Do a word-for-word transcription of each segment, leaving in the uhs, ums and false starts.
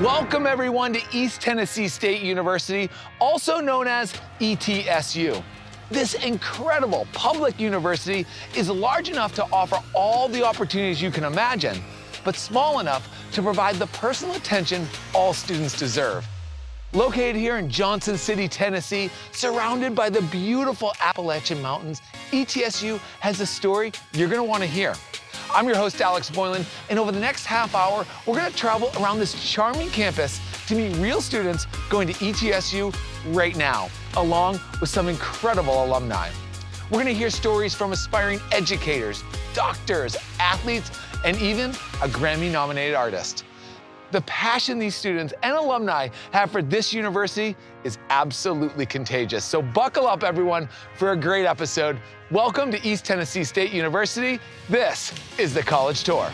Welcome everyone to East Tennessee State University, also known as E T S U. This incredible public university is large enough to offer all the opportunities you can imagine, but small enough to provide the personal attention all students deserve. Located here in Johnson City, Tennessee, surrounded by the beautiful Appalachian Mountains, E T S U has a story you're gonna wanna hear. I'm your host, Alex Boylan, and over the next half hour, we're gonna travel around this charming campus to meet real students going to E T S U right now, along with some incredible alumni. We're gonna hear stories from aspiring educators, doctors, athletes, and even a Grammy-nominated artist. The passion these students and alumni have for this university is absolutely contagious. So buckle up, everyone, for a great episode. Welcome to East Tennessee State University. This is the College Tour.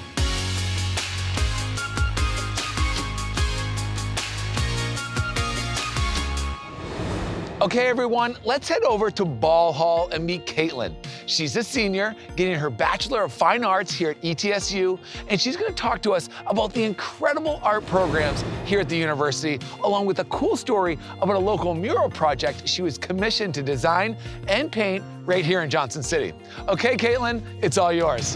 Okay, everyone, let's head over to Ball Hall and meet Caitlin. She's a senior getting her Bachelor of Fine Arts here at E T S U, and she's gonna talk to us about the incredible art programs here at the university, along with a cool story about a local mural project she was commissioned to design and paint right here in Johnson City. Okay, Caitlin, it's all yours.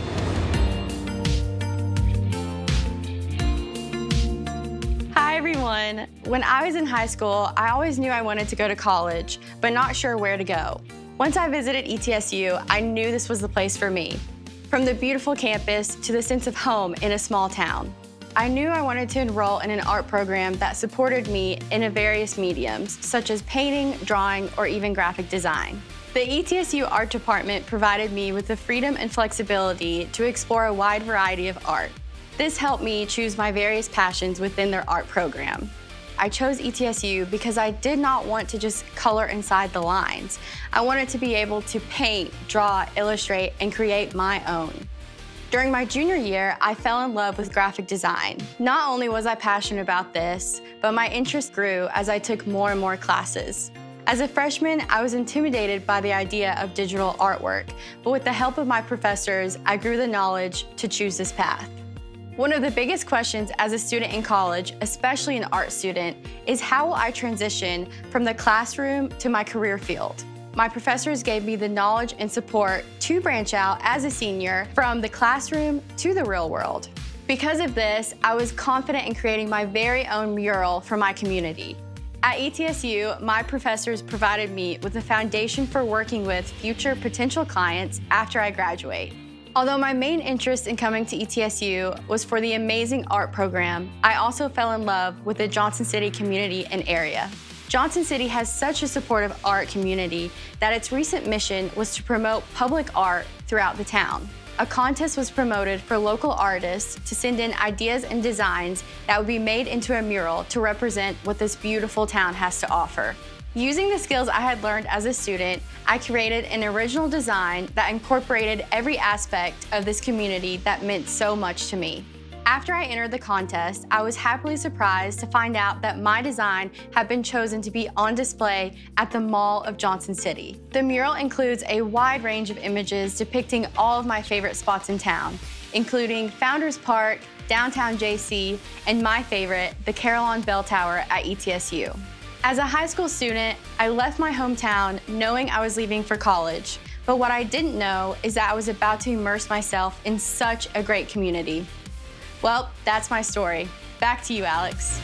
Hi everyone. When I was in high school, I always knew I wanted to go to college, but not sure where to go. Once I visited E T S U, I knew this was the place for me. From the beautiful campus to the sense of home in a small town. I knew I wanted to enroll in an art program that supported me in various mediums, such as painting, drawing, or even graphic design. The E T S U art department provided me with the freedom and flexibility to explore a wide variety of art. This helped me choose my various passions within their art program. I chose E T S U because I did not want to just color inside the lines. I wanted to be able to paint, draw, illustrate, and create my own. During my junior year, I fell in love with graphic design. Not only was I passionate about this, but my interest grew as I took more and more classes. As a freshman, I was intimidated by the idea of digital artwork, but with the help of my professors, I grew the knowledge to choose this path. One of the biggest questions as a student in college, especially an art student, is how will I transition from the classroom to my career field? My professors gave me the knowledge and support to branch out as a senior from the classroom to the real world. Because of this, I was confident in creating my very own mural for my community. At E T S U, my professors provided me with a foundation for working with future potential clients after I graduate. Although my main interest in coming to E T S U was for the amazing art program, I also fell in love with the Johnson City community and area. Johnson City has such a supportive art community that its recent mission was to promote public art throughout the town. A contest was promoted for local artists to send in ideas and designs that would be made into a mural to represent what this beautiful town has to offer. Using the skills I had learned as a student, I created an original design that incorporated every aspect of this community that meant so much to me. After I entered the contest, I was happily surprised to find out that my design had been chosen to be on display at the Mall of Johnson City. The mural includes a wide range of images depicting all of my favorite spots in town, including Founders Park, downtown J C, and my favorite, the Carillon Bell Tower at E T S U. As a high school student, I left my hometown knowing I was leaving for college, but what I didn't know is that I was about to immerse myself in such a great community. Well, that's my story. Back to you, Alex.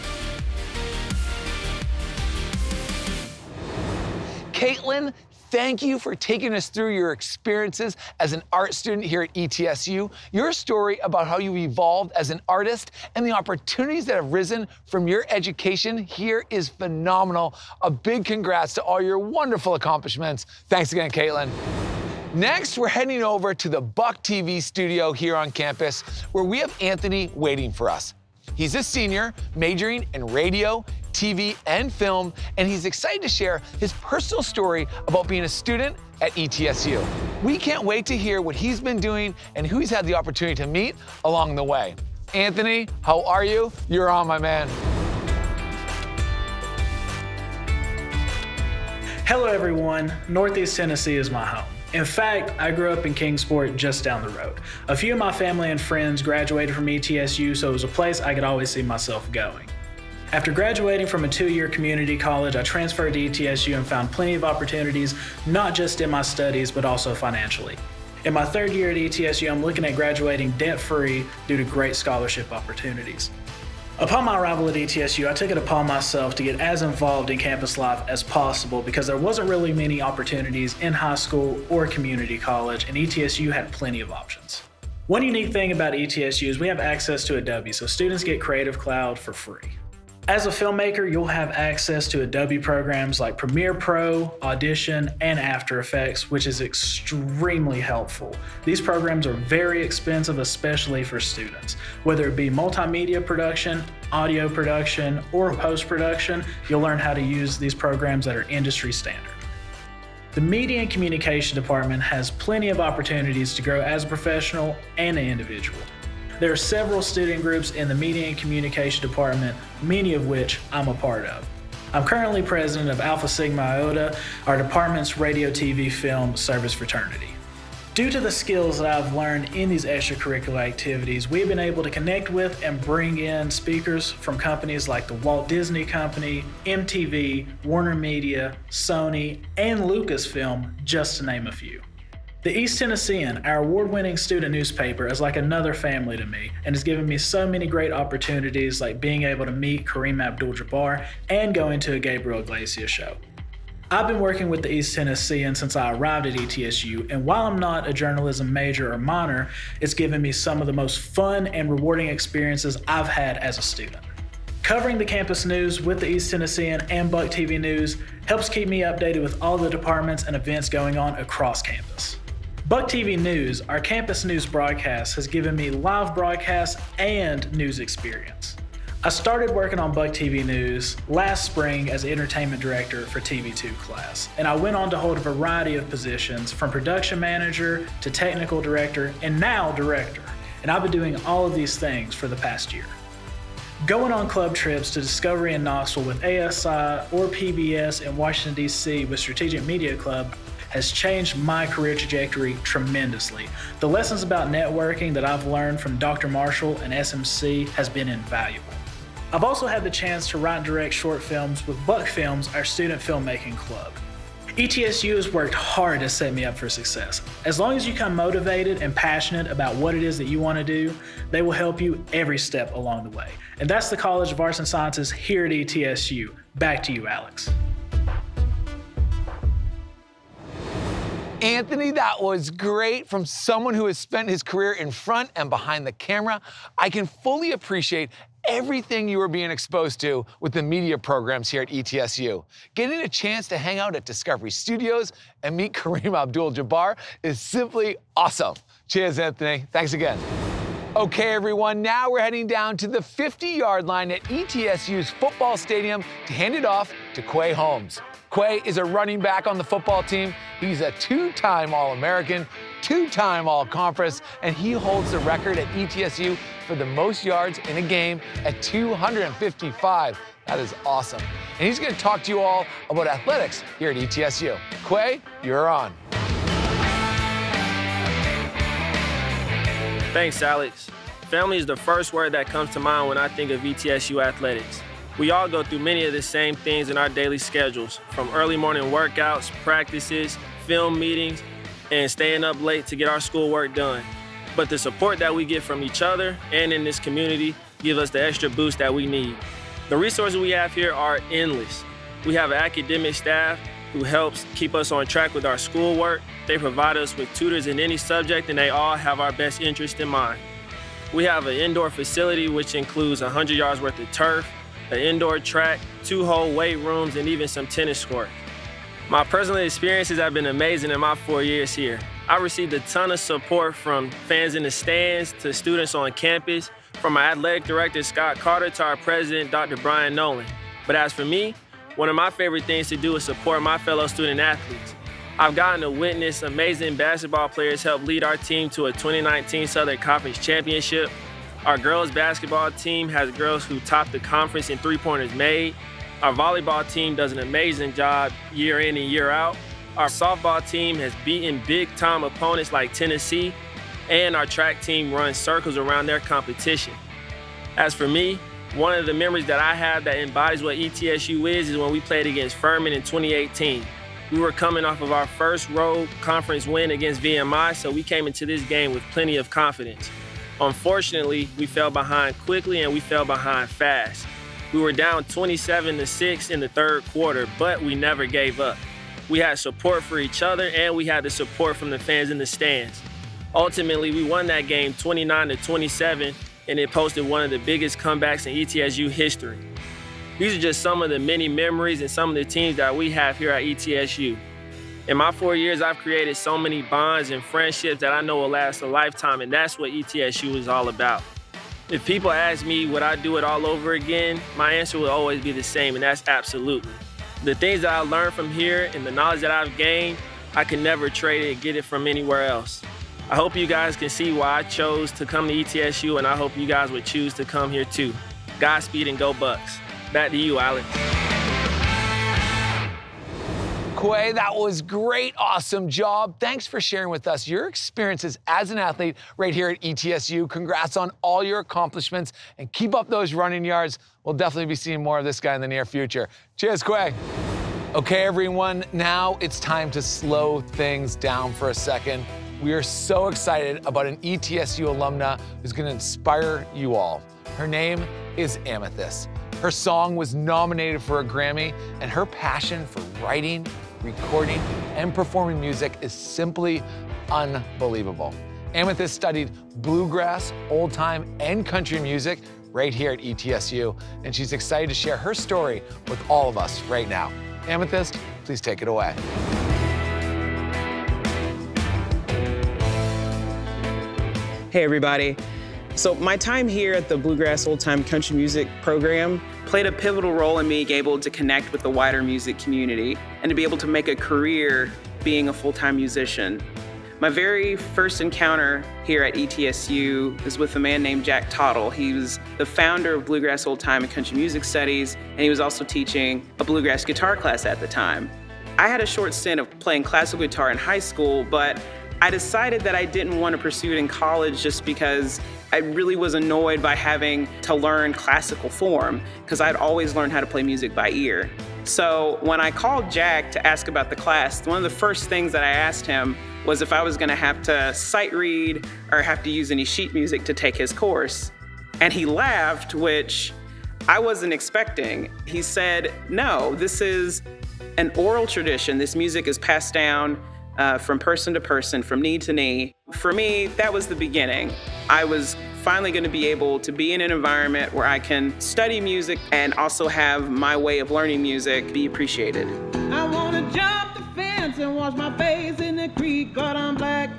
Caitlin, thank you for taking us through your experiences as an art student here at E T S U, your story about how you evolved as an artist, and the opportunities that have risen from your education here is phenomenal. A big congrats to all your wonderful accomplishments. Thanks again, Caitlin. Next, we're heading over to the Buck T V studio here on campus, where we have Anthony waiting for us. He's a senior, majoring in radio, T V, and film, and he's excited to share his personal story about being a student at E T S U. We can't wait to hear what he's been doing and who he's had the opportunity to meet along the way. Anthony, how are you? You're on, my man. Hello, everyone. Northeast Tennessee is my home. In fact, I grew up in Kingsport, just down the road. A few of my family and friends graduated from E T S U, so it was a place I could always see myself going. After graduating from a two-year community college, I transferred to E T S U and found plenty of opportunities, not just in my studies, but also financially. In my third year at E T S U, I'm looking at graduating debt-free due to great scholarship opportunities. Upon my arrival at E T S U, I took it upon myself to get as involved in campus life as possible because there wasn't really many opportunities in high school or community college, and E T S U had plenty of options. One unique thing about E T S U is we have access to Adobe, so students get Creative Cloud for free. As a filmmaker, you'll have access to Adobe programs like Premiere Pro, Audition, and After Effects, which is extremely helpful. These programs are very expensive, especially for students. Whether it be multimedia production, audio production, or post-production, you'll learn how to use these programs that are industry standard. The Media and Communication Department has plenty of opportunities to grow as a professional and an individual. There are several student groups in the Media and Communication Department, many of which I'm a part of. I'm currently president of Alpha Sigma Iota, our department's radio, T V, film service fraternity. Due to the skills that I've learned in these extracurricular activities, we've been able to connect with and bring in speakers from companies like the Walt Disney Company, M T V, Warner Media, Sony, and Lucasfilm, just to name a few. The East Tennessean, our award-winning student newspaper, is like another family to me and has given me so many great opportunities like being able to meet Kareem Abdul-Jabbar and going to a Gabriel Iglesias show. I've been working with the East Tennessean since I arrived at E T S U, and while I'm not a journalism major or minor, it's given me some of the most fun and rewarding experiences I've had as a student. Covering the campus news with the East Tennessean and Buck T V News helps keep me updated with all the departments and events going on across campus. Buck T V News, our campus news broadcast, has given me live broadcasts and news experience. I started working on Buck T V News last spring as entertainment director for T V two class, and I went on to hold a variety of positions from production manager to technical director and now director, and I've been doing all of these things for the past year. Going on club trips to Discovery in Knoxville with A S I or P B S in Washington, D C with Strategic Media Club has changed my career trajectory tremendously. The lessons about networking that I've learned from Doctor Marshall and S M C has been invaluable. I've also had the chance to write and direct short films with Buck Films, our student filmmaking club. E T S U has worked hard to set me up for success. As long as you come motivated and passionate about what it is that you want to do, they will help you every step along the way. And that's the College of Arts and Sciences here at E T S U. Back to you, Alex. Anthony, that was great from someone who has spent his career in front and behind the camera. I can fully appreciate everything you are being exposed to with the media programs here at E T S U. Getting a chance to hang out at Discovery Studios and meet Kareem Abdul-Jabbar is simply awesome. Cheers, Anthony. Thanks again. Okay, everyone, now we're heading down to the fifty-yard line at E T S U's football stadium to hand it off to Quay Holmes. Quay is a running back on the football team. He's a two-time All-American, two-time All-Conference, and he holds the record at E T S U for the most yards in a game at two hundred fifty-five. That is awesome. And he's going to talk to you all about athletics here at E T S U. Quay, you're on. Thanks, Alex. Family is the first word that comes to mind when I think of E T S U athletics. We all go through many of the same things in our daily schedules, from early morning workouts, practices, film meetings, and staying up late to get our schoolwork done. But the support that we get from each other and in this community give us the extra boost that we need. The resources we have here are endless. We have an academic staff who helps keep us on track with our schoolwork. They provide us with tutors in any subject, and they all have our best interest in mind. We have an indoor facility which includes one hundred yards worth of turf, an indoor track, two whole weight rooms, and even some tennis courts. My personal experiences have been amazing in my four years here. I received a ton of support from fans in the stands to students on campus, from our athletic director, Scott Carter, to our president, Doctor Brian Nolan. But as for me, one of my favorite things to do is support my fellow student athletes. I've gotten to witness amazing basketball players help lead our team to a twenty nineteen Southern Conference Championship. Our girls basketball team has girls who top the conference in three-pointers made. Our volleyball team does an amazing job year in and year out. Our softball team has beaten big-time opponents like Tennessee, and our track team runs circles around their competition. As for me, One of the memories that I have that embodies what E T S U is is when we played against Furman in twenty eighteen. We were coming off of our first road conference win against V M I, so we came into this game with plenty of confidence. Unfortunately, we fell behind quickly and we fell behind fast. We were down twenty-seven to six in the third quarter, but we never gave up. We had support for each other and we had the support from the fans in the stands. Ultimately, we won that game twenty-nine to twenty-seven, and it posted one of the biggest comebacks in E T S U history. These are just some of the many memories and some of the teams that we have here at E T S U. In my four years, I've created so many bonds and friendships that I know will last a lifetime, and that's what E T S U is all about. If people ask me would I do it all over again, my answer will always be the same, and that's absolutely. The things that I learned from here and the knowledge that I've gained, I can never trade it and get it from anywhere else. I hope you guys can see why I chose to come to E T S U, and I hope you guys would choose to come here too. Godspeed and go Bucks. Back to you, Alex. Quay, that was great, awesome job. Thanks for sharing with us your experiences as an athlete right here at E T S U. Congrats on all your accomplishments and keep up those running yards. We'll definitely be seeing more of this guy in the near future. Cheers, Quay. Okay, everyone, now it's time to slow things down for a second. We are so excited about an E T S U alumna who's gonna inspire you all. Her name is Amethyst. Her song was nominated for a Grammy, and her passion for writing, recording, and performing music is simply unbelievable. Amethyst studied bluegrass, old time, and country music right here at E T S U, and she's excited to share her story with all of us right now. Amethyst, please take it away. Hey everybody. So my time here at the Bluegrass Old Time Country Music program played a pivotal role in me being able to connect with the wider music community and to be able to make a career being a full-time musician. My very first encounter here at E T S U is with a man named Jack Tottle. He was the founder of Bluegrass Old Time and Country Music Studies, and he was also teaching a bluegrass guitar class at the time. I had a short stint of playing classical guitar in high school, but I decided that I didn't want to pursue it in college just because I really was annoyed by having to learn classical form, because I'd always learned how to play music by ear. So when I called Jack to ask about the class, one of the first things that I asked him was if I was going to have to sight read or have to use any sheet music to take his course. And he laughed, which I wasn't expecting. He said, no, this is an oral tradition. This music is passed down Uh, from person to person, from knee to knee. For me, that was the beginning. I was finally going to be able to be in an environment where I can study music and also have my way of learning music be appreciated. I want to jump the fence and wash my face in the creek, but I'm black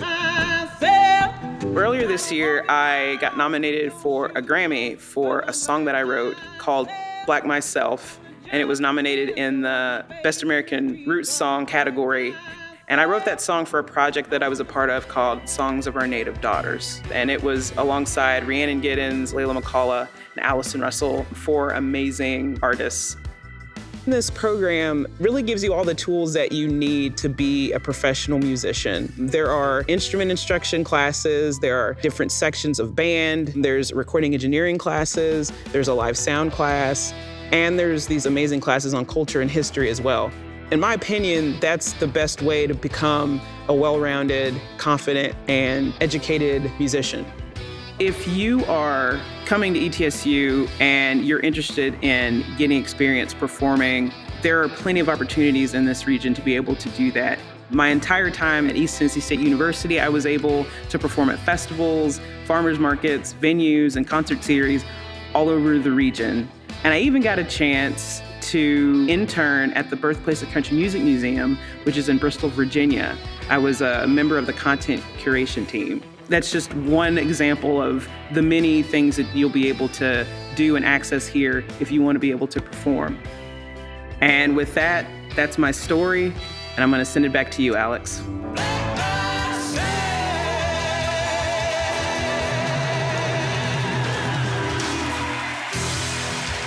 myself. Earlier this year, I got nominated for a Grammy for a song that I wrote called Black Myself, and it was nominated in the Best American Roots Song category. And I wrote that song for a project that I was a part of called Songs of Our Native Daughters. And it was alongside Rhiannon Giddens, Layla McCullough, and Allison Russell, four amazing artists. This program really gives you all the tools that you need to be a professional musician. There are instrument instruction classes, there are different sections of band, there's recording engineering classes, there's a live sound class, and there's these amazing classes on culture and history as well. In my opinion, that's the best way to become a well-rounded, confident, and educated musician. If you are coming to E T S U and you're interested in getting experience performing, there are plenty of opportunities in this region to be able to do that. My entire time at East Tennessee State University, I was able to perform at festivals, farmers markets, venues, and concert series all over the region. And I even got a chance to intern at the Birthplace of Country Music Museum, which is in Bristol, Virginia. I was a member of the content curation team. That's just one example of the many things that you'll be able to do and access here if you want to be able to perform. And with that, that's my story, and I'm going to send it back to you, Alex.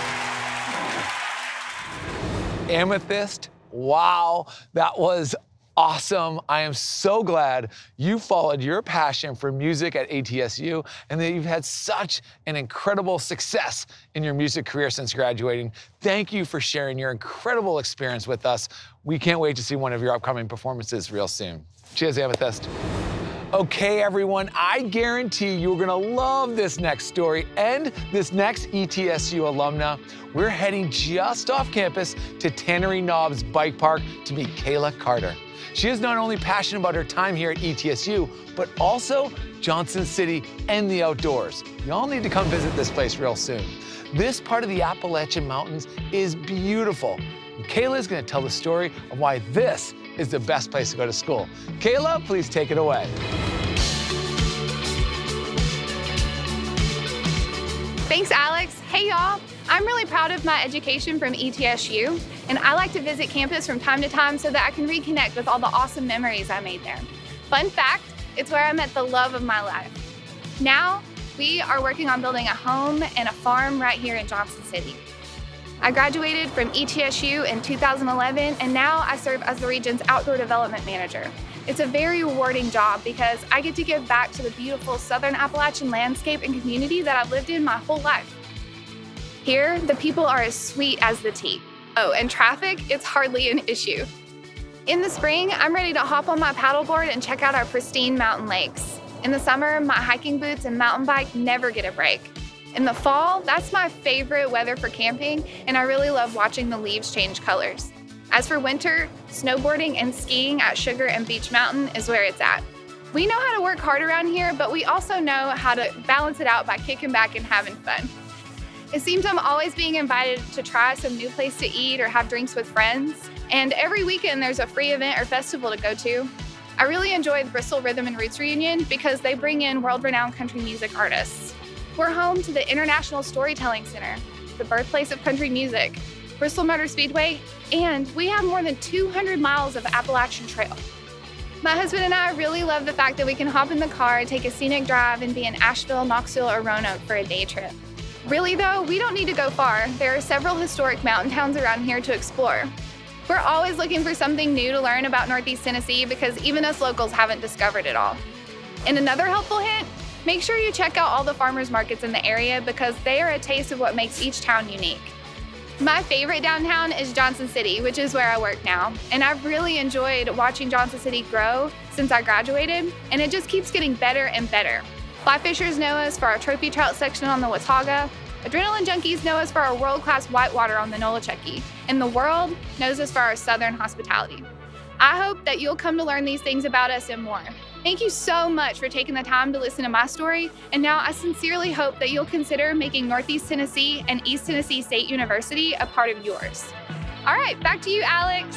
Amethyst, wow, that was awesome. I am so glad you followed your passion for music at E T S U and that you've had such an incredible success in your music career since graduating. Thank you for sharing your incredible experience with us. We can't wait to see one of your upcoming performances real soon. Cheers, Amethyst. Okay, everyone, I guarantee you're gonna love this next story and this next E T S U alumna. We're heading just off campus to Tannery Knobs Bike Park to meet Kayla Carter. She is not only passionate about her time here at E T S U, but also Johnson City and the outdoors. Y'all need to come visit this place real soon. This part of the Appalachian Mountains is beautiful. And Kayla is gonna tell the story of why this is the best place to go to school. Kayla, please take it away. Thanks, Alex. Hey, y'all. I'm really proud of my education from E T S U, and I like to visit campus from time to time so that I can reconnect with all the awesome memories I made there. Fun fact, it's where I met the love of my life. Now, we are working on building a home and a farm right here in Johnson City. I graduated from E T S U in two thousand eleven, and now I serve as the region's outdoor development manager. It's a very rewarding job because I get to give back to the beautiful Southern Appalachian landscape and community that I've lived in my whole life. Here, the people are as sweet as the tea. Oh, and traffic, it's hardly an issue. In the spring, I'm ready to hop on my paddleboard and check out our pristine mountain lakes. In the summer, my hiking boots and mountain bike never get a break. In the fall, that's my favorite weather for camping, and I really love watching the leaves change colors. As for winter, snowboarding and skiing at Sugar and Beach Mountain is where it's at. We know how to work hard around here, but we also know how to balance it out by kicking back and having fun. It seems I'm always being invited to try some new place to eat or have drinks with friends, and every weekend there's a free event or festival to go to. I really enjoy the Bristol Rhythm and Roots Reunion because they bring in world-renowned country music artists. We're home to the International Storytelling Center, the birthplace of country music, Bristol Motor Speedway, and we have more than two hundred miles of Appalachian Trail. My husband and I really love the fact that we can hop in the car, take a scenic drive, and be in Asheville, Knoxville, or Roanoke for a day trip. Really though, we don't need to go far. There are several historic mountain towns around here to explore. We're always looking for something new to learn about Northeast Tennessee because even us locals haven't discovered it all. And another helpful hint, make sure you check out all the farmers markets in the area because they are a taste of what makes each town unique. My favorite downtown is Johnson City, which is where I work now. And I've really enjoyed watching Johnson City grow since I graduated, and it just keeps getting better and better. Fly fishers know us for our trophy trout section on the Watauga. Adrenaline junkies know us for our world-class whitewater on the Nolichucky. And the world knows us for our Southern hospitality. I hope that you'll come to learn these things about us and more. Thank you so much for taking the time to listen to my story, and now I sincerely hope that you'll consider making Northeast Tennessee and East Tennessee State University a part of yours. All right, back to you, Alex.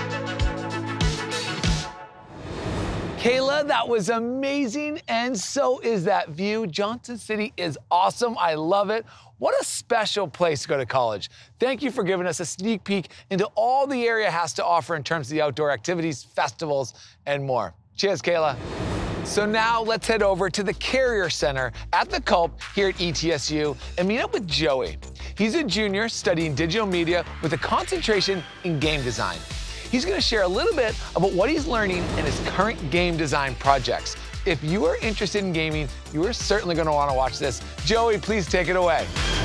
Kayla, that was amazing, and so is that view. Johnson City is awesome. I love it. What a special place to go to college. Thank you for giving us a sneak peek into all the area has to offer in terms of the outdoor activities, festivals, and more. Cheers, Kayla. So now let's head over to the Carrier Center at the Culp here at E T S U and meet up with Joey. He's a junior studying digital media with a concentration in game design. He's gonna share a little bit about what he's learning in his current game design projects. If you are interested in gaming, you are certainly gonna wanna watch this. Joey, please take it away.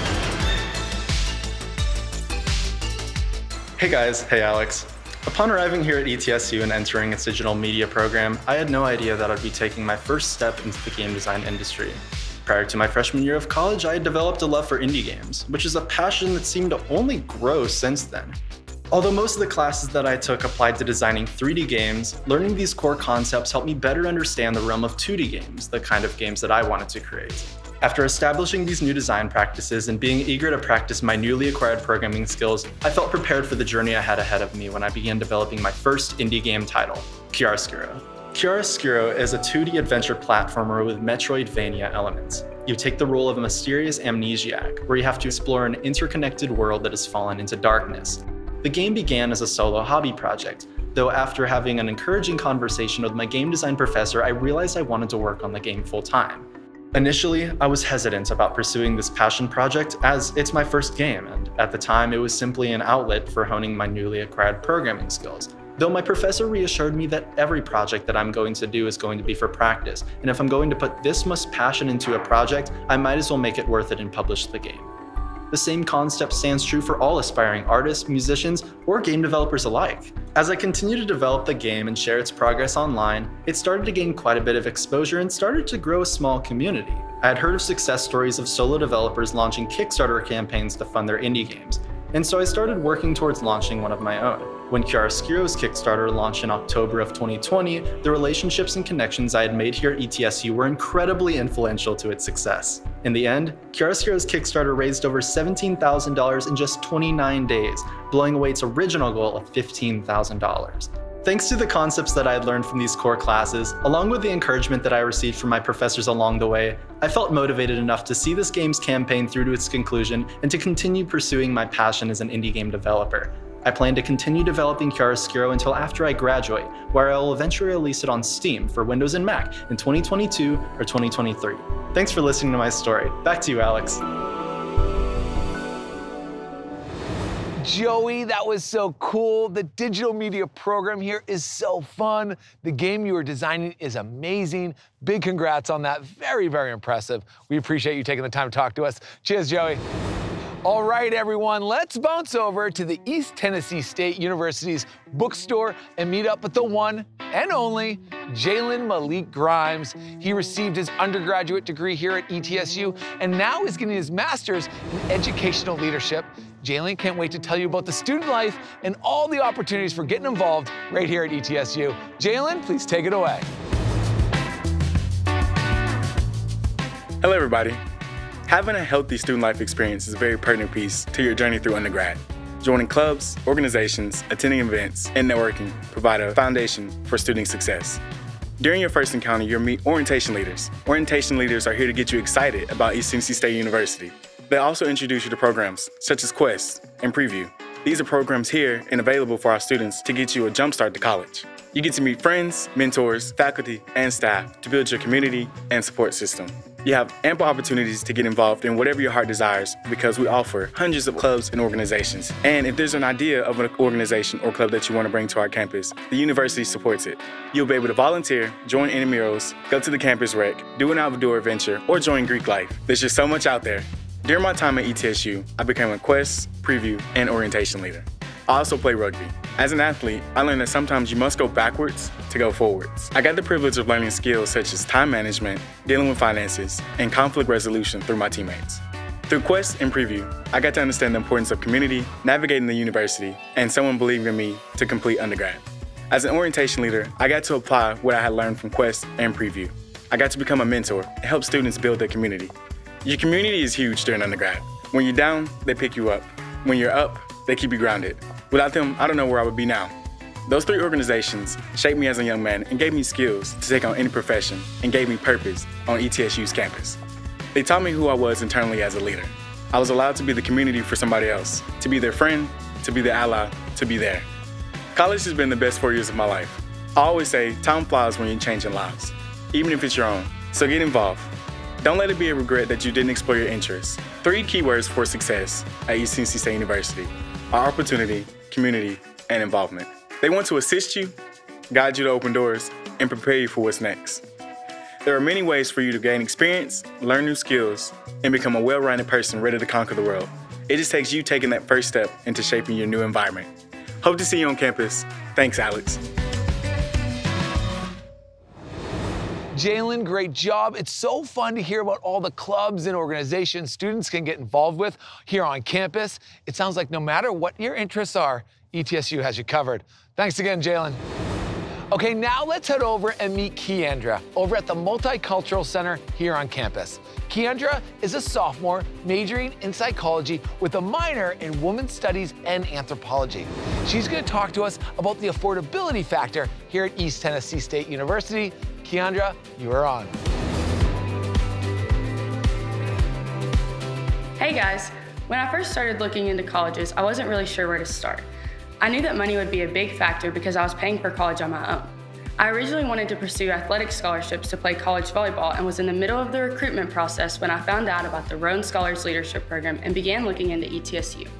Hey guys, hey Alex. Upon arriving here at E T S U and entering its digital media program, I had no idea that I'd be taking my first step into the game design industry. Prior to my freshman year of college, I had developed a love for indie games, which is a passion that seemed to only grow since then. Although most of the classes that I took applied to designing three D games, learning these core concepts helped me better understand the realm of two D games, the kind of games that I wanted to create. After establishing these new design practices and being eager to practice my newly acquired programming skills, I felt prepared for the journey I had ahead of me when I began developing my first indie game title, Chiaroscuro. Chiaroscuro is a two D adventure platformer with Metroidvania elements. You take the role of a mysterious amnesiac, where you have to explore an interconnected world that has fallen into darkness. The game began as a solo hobby project, though after having an encouraging conversation with my game design professor, I realized I wanted to work on the game full time. Initially, I was hesitant about pursuing this passion project as it's my first game, and at the time it was simply an outlet for honing my newly acquired programming skills. Though my professor reassured me that every project that I'm going to do is going to be for practice, and if I'm going to put this much passion into a project, I might as well make it worth it and publish the game. The same concept stands true for all aspiring artists, musicians, or game developers alike. As I continue to develop the game and share its progress online, it started to gain quite a bit of exposure and started to grow a small community. I had heard of success stories of solo developers launching Kickstarter campaigns to fund their indie games, and so I started working towards launching one of my own. When Chiaroscuro's Kickstarter launched in October of twenty twenty, the relationships and connections I had made here at E T S U were incredibly influential to its success. In the end, Chiaroscuro's Kickstarter raised over seventeen thousand dollars in just twenty-nine days, blowing away its original goal of fifteen thousand dollars. Thanks to the concepts that I had learned from these core classes, along with the encouragement that I received from my professors along the way, I felt motivated enough to see this game's campaign through to its conclusion and to continue pursuing my passion as an indie game developer. I plan to continue developing Chiaroscuro until after I graduate, where I will eventually release it on Steam for Windows and Mac in twenty twenty-two or twenty twenty-three. Thanks for listening to my story. Back to you, Alex. Joey, that was so cool. The digital media program here is so fun. The game you were designing is amazing. Big congrats on that. Very, very impressive. We appreciate you taking the time to talk to us. Cheers, Joey. All right, everyone, let's bounce over to the East Tennessee State University's bookstore and meet up with the one and only Jalen Malik Grimes. He received his undergraduate degree here at E T S U and now is getting his master's in educational leadership. Jalen can't wait to tell you about the student life and all the opportunities for getting involved right here at E T S U. Jalen, please take it away. Hello, everybody. Having a healthy student life experience is a very pertinent piece to your journey through undergrad. Joining clubs, organizations, attending events, and networking provide a foundation for student success. During your first encounter, you'll meet orientation leaders. Orientation leaders are here to get you excited about East Tennessee State University. They also introduce you to programs such as Quest and Preview. These are programs here and available for our students to get you a jump start to college. You get to meet friends, mentors, faculty, and staff to build your community and support system. You have ample opportunities to get involved in whatever your heart desires because we offer hundreds of clubs and organizations. And if there's an idea of an organization or club that you want to bring to our campus, the university supports it. You'll be able to volunteer, join intramurals, go to the campus rec, do an outdoor adventure, or join Greek life. There's just so much out there. During my time at E T S U, I became a Quest, Preview, and orientation leader. I also play rugby. As an athlete, I learned that sometimes you must go backwards to go forwards. I got the privilege of learning skills such as time management, dealing with finances, and conflict resolution through my teammates. Through Quest and Preview, I got to understand the importance of community, navigating the university, and someone believing in me to complete undergrad. As an orientation leader, I got to apply what I had learned from Quest and Preview. I got to become a mentor and help students build their community. Your community is huge during undergrad. When you're down, they pick you up. When you're up, they keep you grounded. Without them, I don't know where I would be now. Those three organizations shaped me as a young man and gave me skills to take on any profession and gave me purpose on E T S U's campus. They taught me who I was internally as a leader. I was allowed to be the community for somebody else, to be their friend, to be their ally, to be there. College has been the best four years of my life. I always say, time flies when you're changing lives, even if it's your own. So get involved. Don't let it be a regret that you didn't explore your interests. Three keywords for success at East Tennessee State University are opportunity, community, and involvement. They want to assist you, guide you to open doors, and prepare you for what's next. There are many ways for you to gain experience, learn new skills, and become a well-rounded person ready to conquer the world. It just takes you taking that first step into shaping your new environment. Hope to see you on campus. Thanks, Alex. Jalen, great job. It's so fun to hear about all the clubs and organizations students can get involved with here on campus. It sounds like no matter what your interests are, E T S U has you covered. Thanks again, Jalen. Okay, now let's head over and meet Keandra over at the Multicultural Center here on campus. Keandra is a sophomore majoring in psychology with a minor in women's studies and anthropology. She's going to talk to us about the affordability factor here at East Tennessee State University. Keandra, you are on. Hey guys, when I first started looking into colleges, I wasn't really sure where to start. I knew that money would be a big factor because I was paying for college on my own. I originally wanted to pursue athletic scholarships to play college volleyball and was in the middle of the recruitment process when I found out about the Roan Scholars Leadership Program and began looking into E T S U.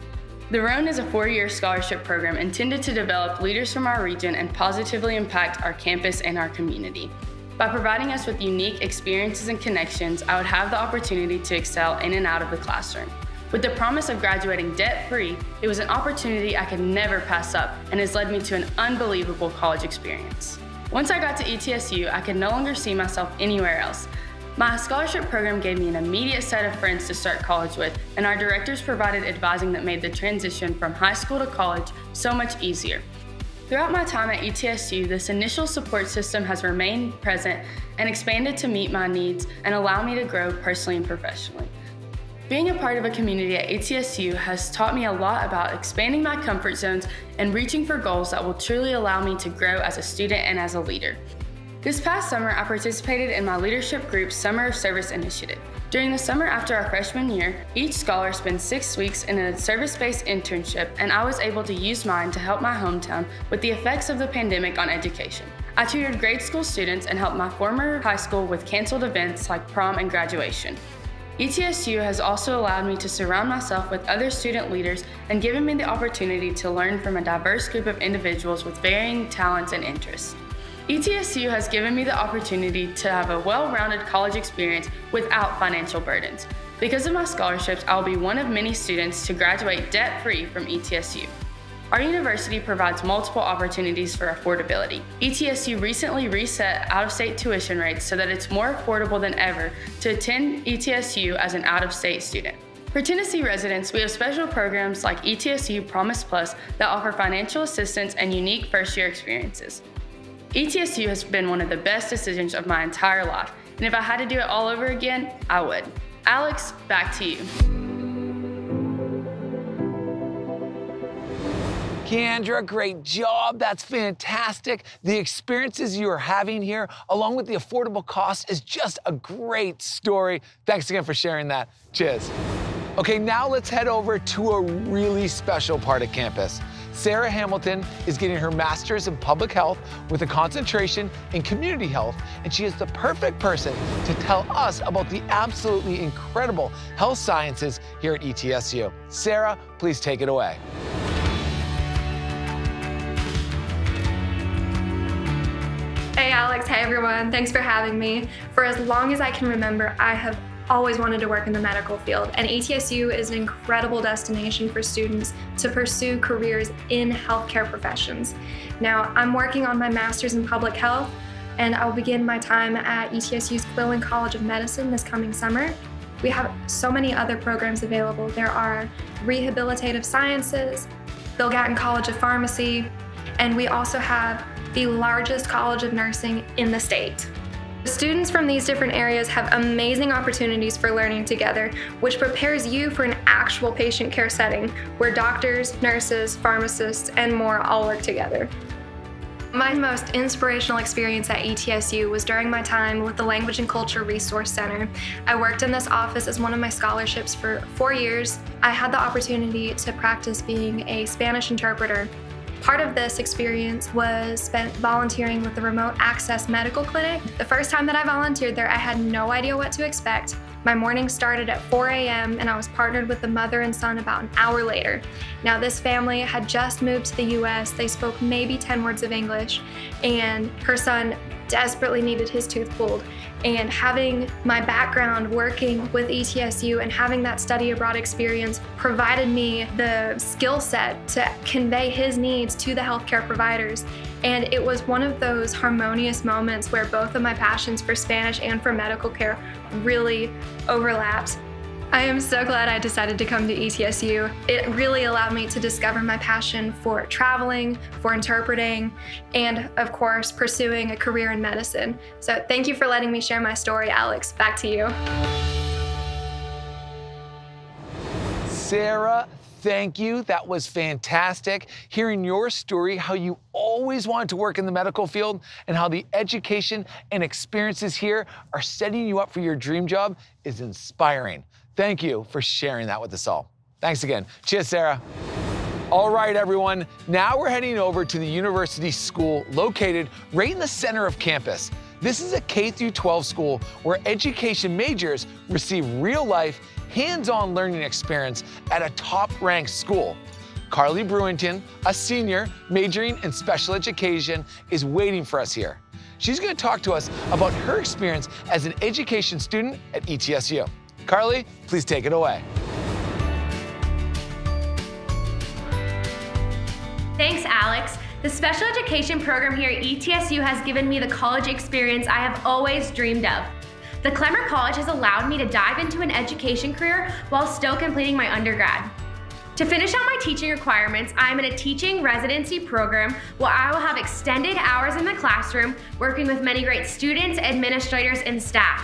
The Roan is a four-year scholarship program intended to develop leaders from our region and positively impact our campus and our community. By providing us with unique experiences and connections, I would have the opportunity to excel in and out of the classroom. With the promise of graduating debt-free, it was an opportunity I could never pass up and has led me to an unbelievable college experience. Once I got to E T S U, I could no longer see myself anywhere else. My scholarship program gave me an immediate set of friends to start college with, and our directors provided advising that made the transition from high school to college so much easier. Throughout my time at E T S U, this initial support system has remained present and expanded to meet my needs and allow me to grow personally and professionally. Being a part of a community at E T S U has taught me a lot about expanding my comfort zones and reaching for goals that will truly allow me to grow as a student and as a leader. This past summer, I participated in my leadership group's Summer of Service initiative. During the summer after our freshman year, each scholar spends six weeks in a service-based internship, and I was able to use mine to help my hometown with the effects of the pandemic on education. I tutored grade school students and helped my former high school with canceled events like prom and graduation. E T S U has also allowed me to surround myself with other student leaders and given me the opportunity to learn from a diverse group of individuals with varying talents and interests. E T S U has given me the opportunity to have a well-rounded college experience without financial burdens. Because of my scholarships, I will be one of many students to graduate debt-free from E T S U. Our university provides multiple opportunities for affordability. E T S U recently reset out-of-state tuition rates so that it's more affordable than ever to attend E T S U as an out-of-state student. For Tennessee residents, we have special programs like E T S U Promise Plus that offer financial assistance and unique first-year experiences. E T S U has been one of the best decisions of my entire life, and if I had to do it all over again, I would. Alex, back to you. Keandra, great job. That's fantastic. The experiences you are having here, along with the affordable cost, is just a great story. Thanks again for sharing that. Cheers. Okay, now let's head over to a really special part of campus. Sarah Hamilton is getting her master's in public health with a concentration in community health, and she is the perfect person to tell us about the absolutely incredible health sciences here at E T S U. Sarah, please take it away. Hey Alex, hey everyone, thanks for having me. For as long as I can remember, I have always wanted to work in the medical field, and E T S U is an incredible destination for students to pursue careers in healthcare professions. Now, I'm working on my master's in public health, and I'll begin my time at E T S U's Boylan College of Medicine this coming summer. We have so many other programs available. There are rehabilitative sciences, Bill Gatton College of Pharmacy, and we also have the largest college of nursing in the state. Students from these different areas have amazing opportunities for learning together, which prepares you for an actual patient care setting where doctors, nurses, pharmacists, and more all work together. My most inspirational experience at E T S U was during my time with the Language and Culture Resource Center. I worked in this office as one of my scholarships for four years. I had the opportunity to practice being a Spanish interpreter. Part of this experience was spent volunteering with the Remote Access Medical Clinic. The first time that I volunteered there, I had no idea what to expect. My morning started at four A M and I was partnered with the mother and son about an hour later. Now this family had just moved to the U S. They spoke maybe ten words of English, and her son desperately needed his tooth pulled. And having my background working with E T S U and having that study abroad experience provided me the skill set to convey his needs to the healthcare providers. And it was one of those harmonious moments where both of my passions for Spanish and for medical care really overlapped. I am so glad I decided to come to E T S U. It really allowed me to discover my passion for traveling, for interpreting, and of course, pursuing a career in medicine. So thank you for letting me share my story, Alex. Back to you. Sarah, thank you. That was fantastic. Hearing your story, how you always wanted to work in the medical field and how the education and experiences here are setting you up for your dream job is inspiring. Thank you for sharing that with us all. Thanks again. Cheers, Sarah. All right, everyone. Now we're heading over to the university school located right in the center of campus. This is a K through twelve school where education majors receive real-life, hands-on learning experience at a top-ranked school. Carly Brewington, a senior majoring in special education, is waiting for us here. She's going to talk to us about her experience as an education student at E T S U. Carly, please take it away. Thanks, Alex. The special education program here at E T S U has given me the college experience I have always dreamed of. The Clemmer College has allowed me to dive into an education career while still completing my undergrad. To finish out my teaching requirements, I am in a teaching residency program where I will have extended hours in the classroom working with many great students, administrators, and staff.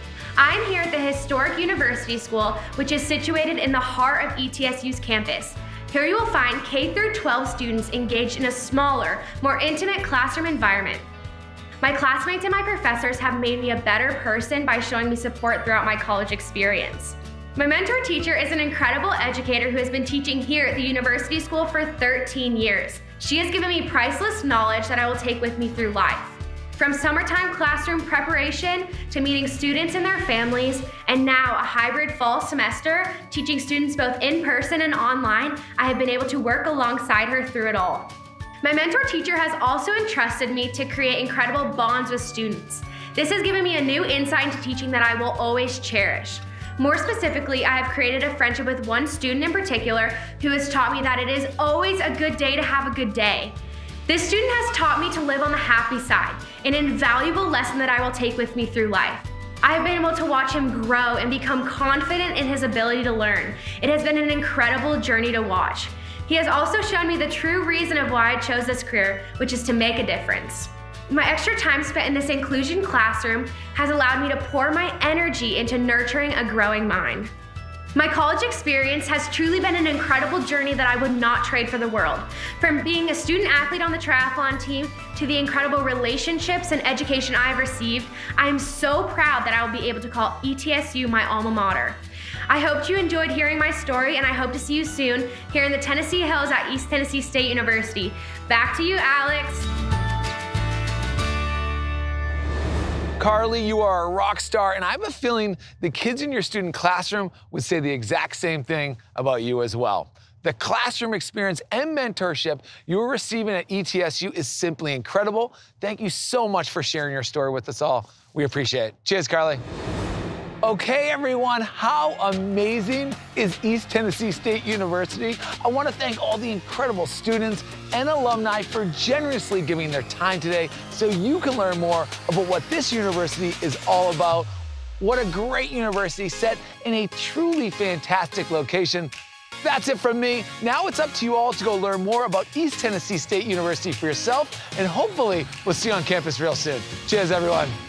I'm here at the historic University School, which is situated in the heart of E T S U's campus. Here you will find K through twelve students engaged in a smaller, more intimate classroom environment. My classmates and my professors have made me a better person by showing me support throughout my college experience. My mentor teacher is an incredible educator who has been teaching here at the University School for thirteen years. She has given me priceless knowledge that I will take with me through life. From summertime classroom preparation to meeting students and their families, and now a hybrid fall semester, teaching students both in person and online, I have been able to work alongside her through it all. My mentor teacher has also entrusted me to create incredible bonds with students. This has given me a new insight into teaching that I will always cherish. More specifically, I have created a friendship with one student in particular who has taught me that it is always a good day to have a good day. This student has taught me to live on the happy side, an invaluable lesson that I will take with me through life. I have been able to watch him grow and become confident in his ability to learn. It has been an incredible journey to watch. He has also shown me the true reason of why I chose this career, which is to make a difference. My extra time spent in this inclusion classroom has allowed me to pour my energy into nurturing a growing mind. My college experience has truly been an incredible journey that I would not trade for the world. From being a student athlete on the triathlon team to the incredible relationships and education I have received, I am so proud that I will be able to call E T S U my alma mater. I hope you enjoyed hearing my story, and I hope to see you soon here in the Tennessee Hills at East Tennessee State University. Back to you, Alex. Carly, you are a rock star, and I have a feeling the kids in your student classroom would say the exact same thing about you as well. The classroom experience and mentorship you are receiving at E T S U is simply incredible. Thank you so much for sharing your story with us all. We appreciate it. Cheers, Carly. Okay, everyone, how amazing is East Tennessee State University? I want to thank all the incredible students and alumni for generously giving their time today so you can learn more about what this university is all about. What a great university set in a truly fantastic location. That's it from me. Now it's up to you all to go learn more about East Tennessee State University for yourself, and hopefully we'll see you on campus real soon. Cheers, everyone.